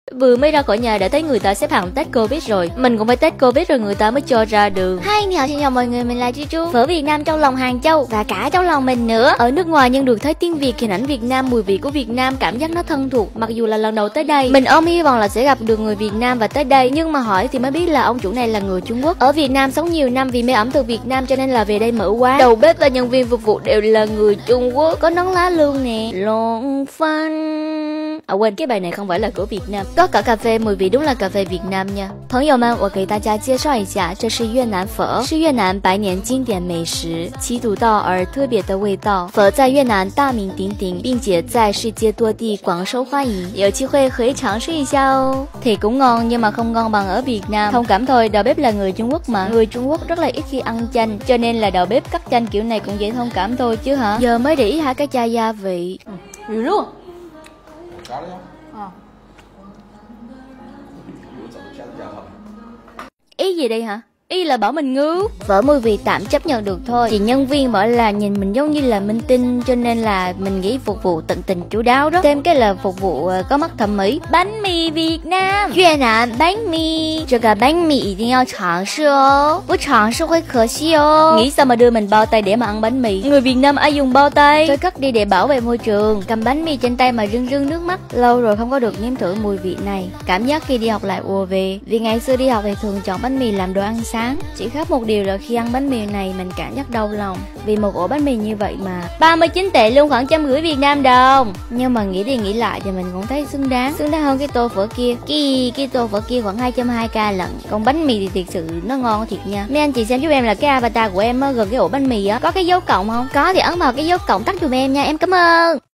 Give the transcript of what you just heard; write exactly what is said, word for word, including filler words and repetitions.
Vừa mới ra khỏi nhà đã thấy người ta xếp hàng test Covid rồi. Mình cũng phải test Covid rồi người ta mới cho ra đường. Hi, chào xin chào mọi người, mình là Chu Chu. Phở Việt Nam trong lòng Hàng Châu và cả trong lòng mình nữa. Ở nước ngoài nhưng được thấy tiếng Việt, hình ảnh Việt Nam, mùi vị của Việt Nam, cảm giác nó thân thuộc. Mặc dù là lần đầu tới đây, mình ôm hy vọng là sẽ gặp được người Việt Nam và tới đây, nhưng mà hỏi thì mới biết là ông chủ này là người Trung Quốc. Ở Việt Nam sống nhiều năm vì mê ẩm thực Việt Nam cho nên là về đây mở quán. Đầu bếp và nhân viên phục vụ đều là người Trung Quốc. Có nón lá luôn nè. Long Phan. À quên, cái bài này không phải là của Việt Nam. Có cả cà phê, mùi vị đúng là cà phê Việt Nam nha. 朋友们，我给大家介绍一下，这是越南粉，是越南百年经典美食，其独到而特别的味道。粉在越南大名鼎鼎，并且在世界多地广受欢迎，有机会可以尝试一下哦。Thì cũng ngon nhưng mà không ngon bằng ở Việt Nam. Thông cảm thôi, đầu bếp là người Trung Quốc mà. Người Trung Quốc rất là ít khi ăn chanh, cho nên là đầu bếp cắt chanh kiểu này cũng dễ thông cảm thôi chứ hả. Giờ mới để ý hả cái chai gia vị. Ừ. Luôn. Ý gì đây hả? Ý là bảo mình ngu. Phở mùi vị tạm chấp nhận được thôi. Thì nhân viên bảo là nhìn mình giống như là minh tinh, cho nên là mình nghĩ phục vụ tận tình chu đáo đó. Thêm cái là phục vụ có mắt thẩm mỹ. Bánh mì Việt Nam, Việt Nam bánh mì. 这个 bánh mì 一定要尝试哦，不尝试会可惜哦。Nghĩ sao mà đưa mình bao tay để mà ăn bánh mì? Người Việt Nam ai dùng bao tay? Tôi cất đi để bảo vệ môi trường. Cầm bánh mì trên tay mà rưng rưng nước mắt. Lâu rồi không có được nếm thử mùi vị này. Cảm giác khi đi học lại ùa về. Vì ngày xưa đi học thì thường chọn bánh mì làm đồ ăn sáng. Chỉ khác một điều là khi ăn bánh mì này mình cảm giác đau lòng. Vì một ổ bánh mì như vậy mà ba mươi chín tệ luôn, khoảng trăm rưỡi Việt Nam đồng. Nhưng mà nghĩ đi nghĩ lại thì mình cũng thấy xứng đáng. Xứng đáng hơn cái tô phở kia. Cái, cái tô phở kia khoảng hai trăm hai mươi k lận. Còn bánh mì thì thiệt sự nó ngon thiệt nha. Mấy anh chị xem giúp em là cái avatar của em á, gần cái ổ bánh mì á, có cái dấu cộng không? Có thì ấn vào cái dấu cộng tắt giùm em nha, em cảm ơn.